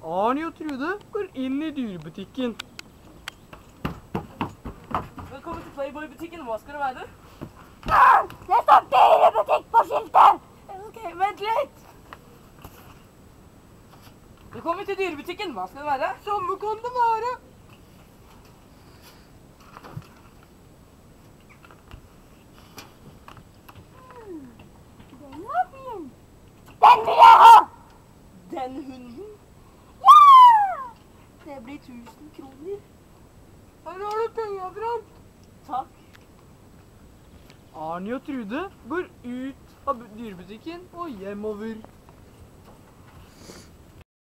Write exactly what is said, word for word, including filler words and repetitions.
Arnie og Trude går inn i dyrebutikken. Velkommen til Playboy-butikken. Hva skal det være? Det står dyrebutikk på skiltet! Ok, vent litt. Velkommen til dyrebutikken. Hva skal det være? Samme kan det være. Den var fin. Den vil jeg ha! Den hunden? Ja! Det blir tusen kroner. Her har du penger, Brant. Takk. Arnie og Trude går ut av dyrebutikken og hjemover.